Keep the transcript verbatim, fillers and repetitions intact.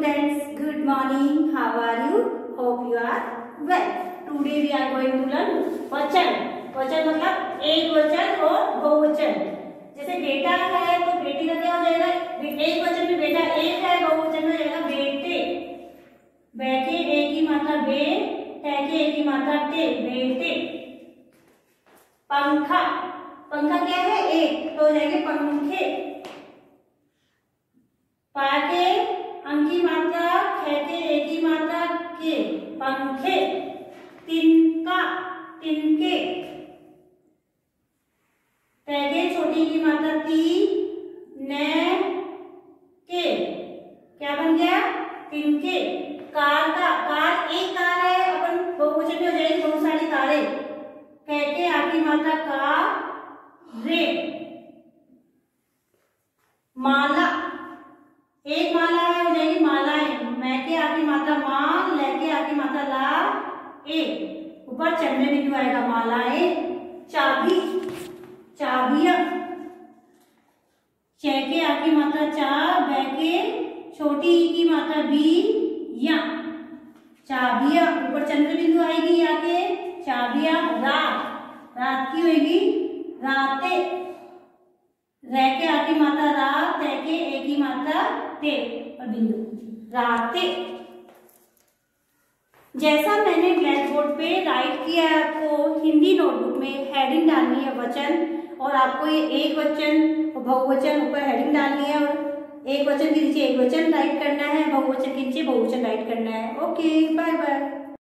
students, good morning. How are you? Hope you are well. Today we are going to learn वचन. वचन मतलब एक वचन और बहुवचन. जैसे बेटा है तो बेटी का क्या हो जाएगा? एक वचन में बेटा एक है, बहुवचन में जाएगा बेटे. बैठे एक ही मात्रा बे, टैके एक ही मात्रा टे, बेटे. पंखा, पंखा क्या है? एक, तो हो जाएंगे पंखे. पाके अंक की मात्रा, खेके एक ही मात्रा के, पंखे. तिनका, तिनके. तैके छोटी की मात्रा ती, ने के, क्या बन गया? तिनके. कार का, कार एक कार है, अपन बहुवचन में हो जाएगी बहुत सारी कारें. कहके आखिरी मात्रा का, रे. माला, एक माला है, हो जाएगी मालाएं. मैं के आखिरी मात्रा मां, लेके आखिरी मात्रा ला, ए. ऊपर चढ़ने बिंदु आएगा मालाएं. चाबी, चाबियां. चे के आखिरी मात्रा चा, बै के छोटी ई की मात्रा बी, या. चाबियां, ऊपर चंद्र बिंदु आएगी या के. चाबियां. रात, रात की होगी राते. रह के आखिरी मात्रा रा, तै के एक ही मात्रा ते और बिंदु. राते. जैसा मैंने ब्लैक बोर्ड पे राइट किया है, आपको हिंदी नोटबुक में हेडिंग डालनी है वचन, और आपको ये एक वचन और बहुवचन ऊपर हेडिंग डालनी है, और एक वचन के नीचे एक वचन राइट करना है, बहुवचन के नीचे बहुवचन राइट करना है. Okay, bye bye.